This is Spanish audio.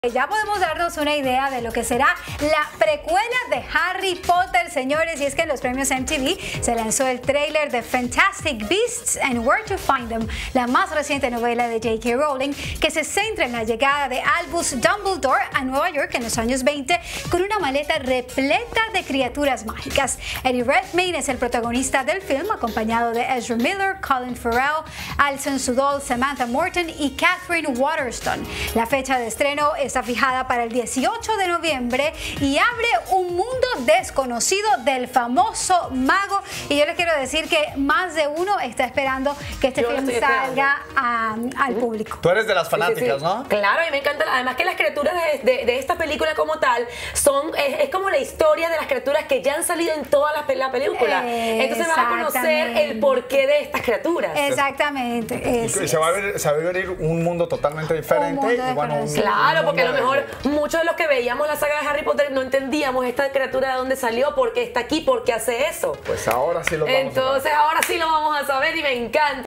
Ya podemos darnos una idea de lo que será la precuela de Harry Potter, señores, y es que en los premios MTV se lanzó el tráiler de Fantastic Beasts and Where to Find Them, la más reciente novela de J.K. Rowling, que se centra en la llegada de Albus Dumbledore a Nueva York en los años 20 con una maleta repleta de criaturas mágicas. Eddie Redmayne es el protagonista del film, acompañado de Ezra Miller, Colin Farrell, Alison Sudol, Samantha Morton y Catherine Waterston. La fecha de estreno está fijada para el 18 de noviembre y abre un mundo desconocido del famoso mago. Y yo les quiero decir que más de uno está esperando que este film salga al público. Tú eres de las fanáticas, ¿no? Claro, y me encanta. Además que las criaturas de esta película como tal es como la historia de las criaturas que ya han salido en todas las películas. Entonces vas a conocer el porqué de estas criaturas. Exactamente. Y se va a ver un mundo totalmente diferente. Claro, porque a lo mejor muchos de los que veíamos la saga de Harry Potter no entendíamos esta criatura de dónde salió, por qué está aquí, por qué hace eso. Pues ahora sí lo vamos a ver. Entonces ahora sí lo vamos a saber y me encanta.